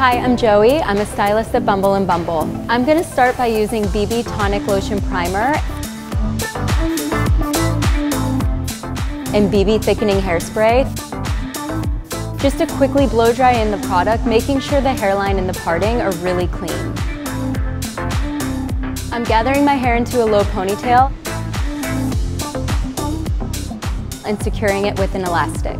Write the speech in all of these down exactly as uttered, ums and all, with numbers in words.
Hi, I'm Joey. I'm a stylist at Bumble and Bumble. I'm going to start by using B B Tonic Lotion Primer and B B Thickening Hairspray. Just to quickly blow dry in the product, making sure the hairline and the parting are really clean. I'm gathering my hair into a low ponytail and securing it with an elastic.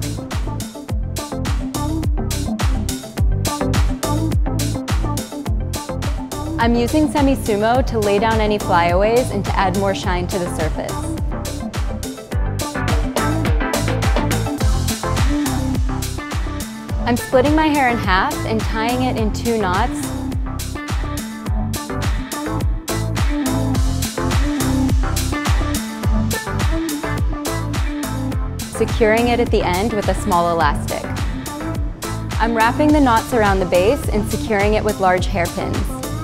I'm using semi-sumo to lay down any flyaways and to add more shine to the surface. I'm splitting my hair in half and tying it in two knots. Securing it at the end with a small elastic. I'm wrapping the knots around the base and securing it with large hairpins.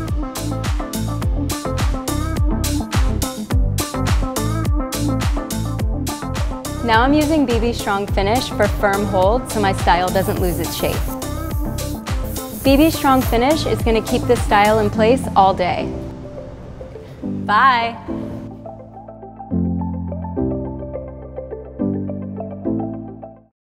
Now I'm using B B Strong Finish for firm hold so my style doesn't lose its shape. B B Strong Finish is going to keep this style in place all day. Bye!